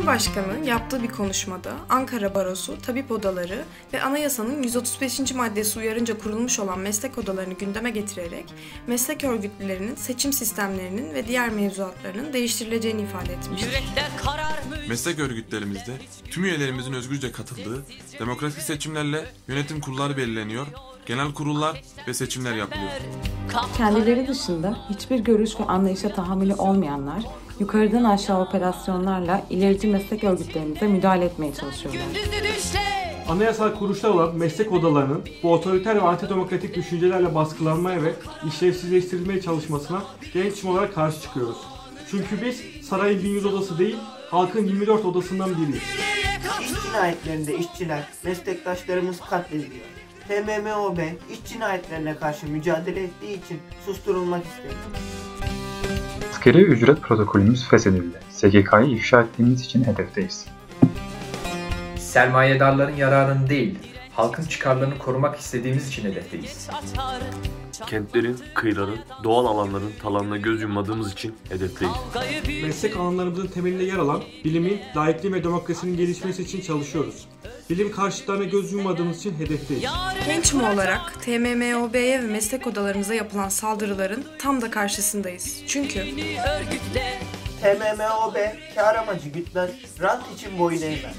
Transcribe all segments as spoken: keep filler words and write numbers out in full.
Cumhurbaşkanı yaptığı bir konuşmada Ankara Barosu, tabip odaları ve anayasanın yüz otuz beşinci maddesi uyarınca kurulmuş olan meslek odalarını gündeme getirerek meslek örgütlerinin seçim sistemlerinin ve diğer mevzuatlarının değiştirileceğini ifade etmiştir. Meslek örgütlerimizde tüm üyelerimizin özgürce katıldığı demokratik seçimlerle yönetim kurulları belirleniyor, genel kurullar ve seçimler yapılıyor. Kendileri dışında hiçbir görüş ve anlayışa tahammülü olmayanlar, yukarıdan aşağı operasyonlarla ilerici meslek örgütlerimize müdahale etmeye çalışıyorlar. Anayasal kuruluşlar olan meslek odalarının bu otoriter ve antidemokratik düşüncelerle baskılanmaya ve işlevsizleştirilmeye çalışmasına genç olarak karşı çıkıyoruz. Çünkü biz sarayın bin yüz odası değil, halkın yirmi dört odasından biriyiz. İş cinayetlerinde işçiler, meslektaşlarımız katlediliyor. T M M O B iş cinayetlerine karşı mücadele ettiği için susturulmak istedi. Asgari ücret protokolümüz feshedildi. S G K'yı ifşa ettiğimiz için hedefteyiz. Sermayedarların yararını değil, halkın çıkarlarını korumak istediğimiz için hedefteyiz. Kentlerin, kıyıların, doğal alanların talanına göz yummadığımız için hedefteyiz. Meslek alanlarımızın temelinde yer alan bilimin, laikliğin ve demokrasinin gelişmesi için çalışıyoruz. Bilim karşıtlarına göz yummadığımız için hedefteyiz. Genç M O olarak T M M O B'ye ve meslek odalarımıza yapılan saldırıların tam da karşısındayız. Çünkü T M M O B kar amacı gütmez, rant için boyun eğmez.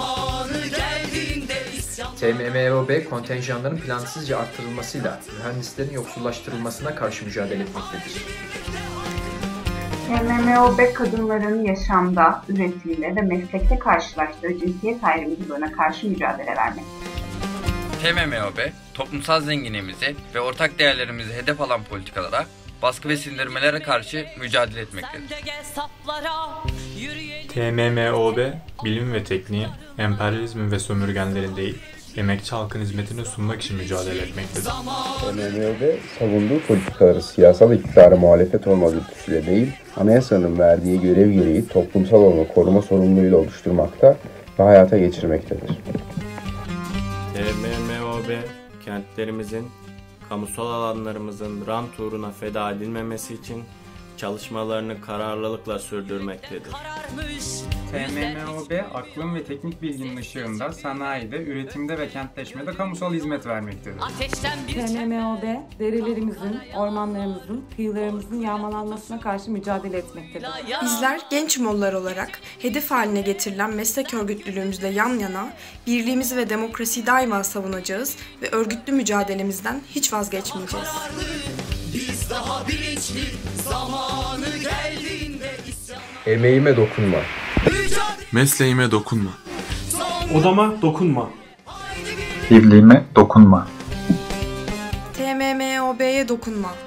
T M M O B kontenjanların plansızca arttırılmasıyla mühendislerin yoksullaştırılmasına karşı mücadele etmektedir. T M M O B kadınların yaşamda, üretimde ve meslekte karşılaştığı cinsiyet ayrımcılığına karşı mücadele vermektedir. T M M O B, toplumsal zenginliğimizi ve ortak değerlerimizi hedef alan politikalara, baskı ve sindirmelere karşı mücadele etmektedir. T M M O B, bilim ve tekniği, emperyalizmin ve sömürgenlerin değil, emekçi halkın hizmetini sunmak için mücadele etmektedir. T M M O B, savunduğu politikaları siyasal iktidara muhalefet olma dürtüsüyle değil, anayasanın verdiği görev gereği toplumsal alanı koruma sorumluluğuyla oluşturmakta ve hayata geçirmektedir. T M M O B, kentlerimizin, kamusal alanlarımızın rant uğruna feda edilmemesi için çalışmalarını kararlılıkla sürdürmektedir. T M M O B, aklın ve teknik bilginin ışığında sanayide, üretimde ve kentleşmede kamusal hizmet vermektedir. T M M O B, derelerimizin, ormanlarımızın, kıyılarımızın yağmalanmasına karşı mücadele etmektedir. Bizler genç Moğollar olarak hedef haline getirilen meslek örgütlülüğümüzle yan yana birliğimizi ve demokrasiyi daima savunacağız ve örgütlü mücadelemizden hiç vazgeçmeyeceğiz. Biz daha bilinçli, zamanı geldiğinde isyan... Emeğime dokunma. Mesleğime dokunma. Odama dokunma. Birliğime dokunma. T M M O B'ye dokunma.